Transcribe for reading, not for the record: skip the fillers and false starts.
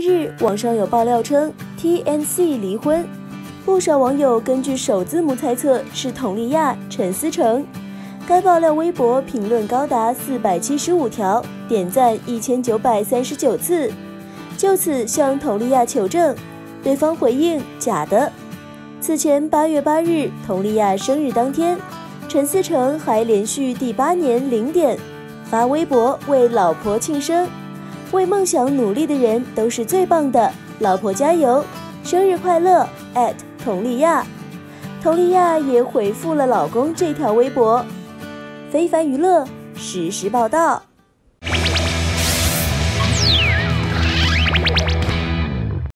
日，网上有爆料称 TNC 离婚，不少网友根据首字母猜测是佟丽娅、陈思诚。该爆料微博评论高达475条，点赞1939次。就此向佟丽娅求证，对方回应假的。此前8月8日，佟丽娅生日当天，陈思诚还连续第8年0点发微博为老婆庆生。为梦想努力的人都是最棒的，老婆加油，生日快乐佟丽娅。佟丽娅也回复了老公这条微博。非凡娱乐实时报道。